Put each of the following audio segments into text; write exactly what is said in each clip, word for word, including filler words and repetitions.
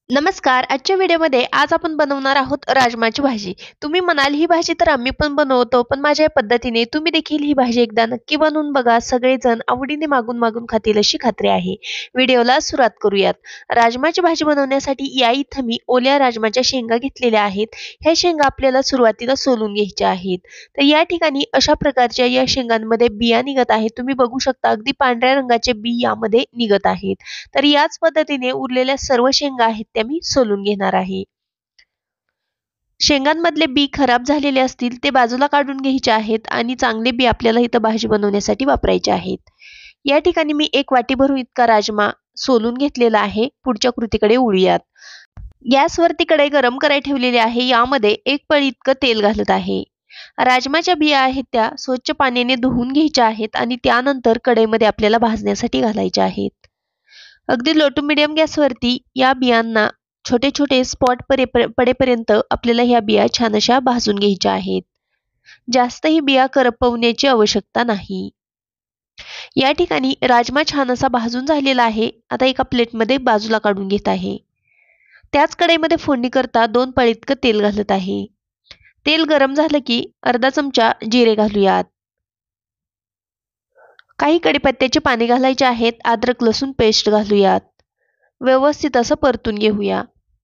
नमस्कार. आजच्या व्हिडिओमध्ये आज आपण बनवणार आहोत राजमाची भाजी. तुम्ही म्हणाल ही भाजी तर आम्ही पण बनवतो, पण माझ्या पद्धतीने तुम्ही देखील ही भाजी एकदा नक्की बनवून बघा. सगळेजण आवडीने मागून मागून खातील अशी खात्री आहे. व्हिडिओला सुरुवात करूयात. राजमाची भाजी बनवण्यासाठी या इथं मी ओल्या राजमाच्या शेंगा घेतलेल्या आहेत. ह्या शेंगा आपल्याला सुरुवातीला सोलून घ्यायच्या आहेत. तर या ठिकाणी अशा प्रकारच्या या शेंगांमध्ये बिया निघत आहेत. तुम्ही बघू शकता अगदी पांढऱ्या रंगाचे बी यामध्ये निघत आहेत. तर याच पद्धतीने उरलेल्या सर्व शेंगा आहेत त्या मी सोलून घेणार आहे. शेंगांमधले बी खराब झालेले असतील ते बाजूला काढून घ्यायचे आहेत आणि चांगले बी आपल्याला इथं भाजी बनवण्यासाठी वापरायचे आहेत. या ठिकाणी मी एक वाटी भरून इतका राजमा सोलून घेतलेला आहे. पुढच्या कृतीकडे वळूयात. गॅसवरती कढई गरम करायला ठेवलेली आहे. यामध्ये एक पळी इतकं तेल घालत आहे. राजमाच्या बिया आहेत त्या स्वच्छ पाण्याने धुवून घ्यायच्या आहेत आणि त्यानंतर कढईमध्ये आपल्याला भाजण्यासाठी घालायच्या आहेत. अगदी लो टू मीडियम गॅसवरती या बियांना छोटे छोटे स्पॉट पडेपर्यंत आपल्याला ह्या बिया छान अशा भाजून घ्यायच्या आहेत. जास्त ही बिया करपवण्याची आवश्यकता नाही. या ठिकाणी राजमा छान असा भाजून झालेला आहे. आता एका प्लेटमध्ये बाजूला काढून घेत आहे. त्याच कढईमध्ये फोडणी करता दोन पळी इतकं तेल घालत आहे. तेल गरम झालं की अर्धा चमचा जिरे घालूयात. काही कढीपत्त्याचे पाने घालायचे आहेत. अद्रक लसूण पेस्ट घालूयात. व्यवस्थित असं परतून घेऊया.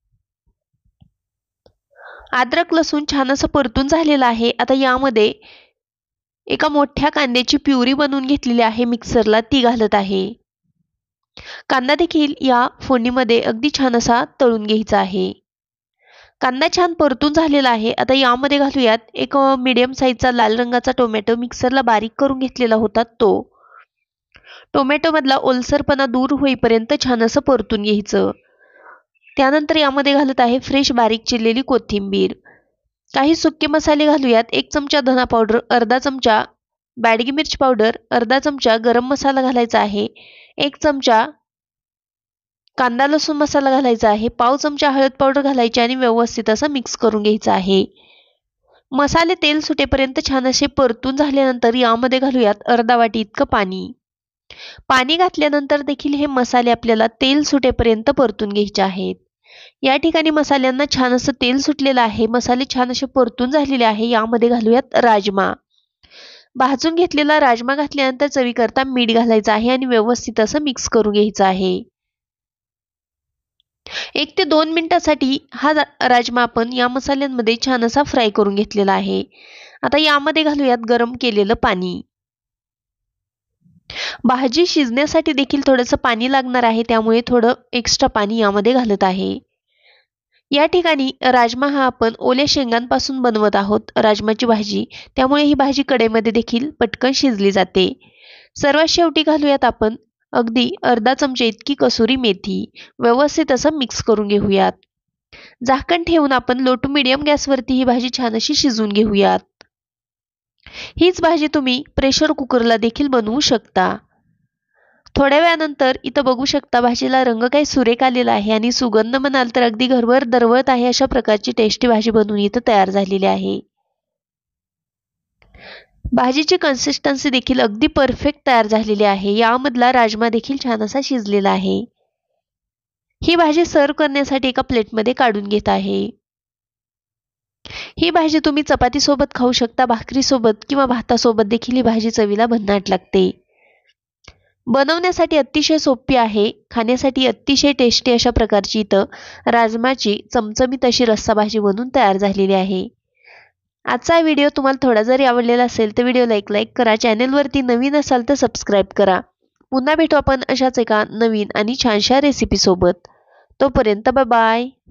अद्रक लसूण छान असं परतून झालेलं आहे. आता यामध्ये एका मोठ्या कांद्याची प्युरी बनवून घेतलेली आहे मिक्सरला, ती घालत आहे. कांदा देखील या फोडणीमध्ये अगदी छान असा तळून घ्यायचा आहे. कांदा छान परतून झालेला आहे. आता यामध्ये घालूयात एक मीडियम साईजचा लाल रंगाचा टोमॅटो मिक्सरला बारीक करून घेतलेला होता तो. टोमॅटो मधला ओलसरपणा दूर होईपर्यंत छान असं परतून घ्यायचं. त्यानंतर यामध्ये घालत आहे फ्रेश बारीक चिरलेली कोथिंबीर. काही सुके मसाले घालूयात. एक चमचा धना पावडर, अर्धा चमचा बॅडगी मिर्च पावडर, अर्धा चमचा गरम मसाला घालायचा आहे. एक चमचा कांदा लसूण मसाला घालायचा आहे. पाव चमचा हळद पावडर घालायची आणि व्यवस्थित असं मिक्स करून घ्यायचं आहे. मसाले तेल सुटेपर्यंत छान असे परतून झाल्यानंतर यामध्ये घालूयात अर्धा वाटी इतकं पाणी. पाणी घातल्यानंतर देखील हे मसाले आपल्याला तेल सुटेपर्यंत परतून घ्यायचे आहेत. या ठिकाणी मसाल्यांना छान असं तेल सुटलेलं आहे. मसाले छान असे परतून झालेले आहे. यामध्ये घालूयात राजमा. भाजून घेतलेला राजमा घातल्यानंतर चवीकरता मीठ घालायचं आहे आणि व्यवस्थित असं मिक्स करून घ्यायचं आहे. एक ते दोन मिनिटांसाठी हा राजमा आपण या मसाल्यांमध्ये छान असा फ्राय करून घेतलेला आहे. आता यामध्ये घालूयात गरम केलेलं पाणी. भाजी शिजण्यासाठी देखील थोडंसं पाणी लागणार आहे, त्यामुळे थोडं एक्स्ट्रा पाणी यामध्ये घालत आहे. या ठिकाणी राजमा हा आपण ओल्या शेंगांपासून बनवत आहोत राजमाची भाजी, त्यामुळे ही भाजी कढईमध्ये देखील पटकन शिजली जाते. सर्वात शेवटी घालूयात आपण अगदी अर्धा चमचा इतकी कसुरी मेथी. व्यवस्थित असं मिक्स करून घेऊयात. झाकण ठेवून आपण लो टू मीडियम गॅसवरती ही भाजी छान अशी शिजवून घेऊयात. हीच भाजी तुम्ही प्रेशर कुकरला देखील बनवू शकता. थोड्या वेळानंतर इथं बघू शकता भाजीला रंग काही सुरेख आलेला आहे आणि सुगंध म्हणाल तर अगदी घरभर दरवळत आहे. अशा प्रकारची टेस्टी भाजी बनवून इथं तयार झालेली आहे. भाजीची कन्सिस्टन्सी देखील अगदी परफेक्ट तयार झालेली आहे. यामधला राजमा देखील छान असा शिजलेला आहे. ही भाजी सर्व करण्यासाठी एका प्लेटमध्ये काढून घेत आहे. ही भाजी तुम्ही चपाती सोबत खाऊ शकता, भाकरी सोबत किंवा भातासोबत देखील ही भाजी चवीला भन्नाट लागते. बनवण्यासाठी अतिशय सोपी आहे. खाण्यासाठी अतिशय टेस्टी अशा प्रकारची इथं राजमाची चमचमीत अशी रस्सा भाजी बनवून तयार झालेली आहे. आजचा व्हिडिओ तुम्हाला थोडा जरी आवडलेला असेल तर व्हिडिओला एक लाईक करा. चॅनलवरती नवीन असाल तर सबस्क्राईब करा. पुन्हा भेटू आपण अशाच एका नवीन आणि छानशा रेसिपी सोबत. तोपर्यंत बाय बाय.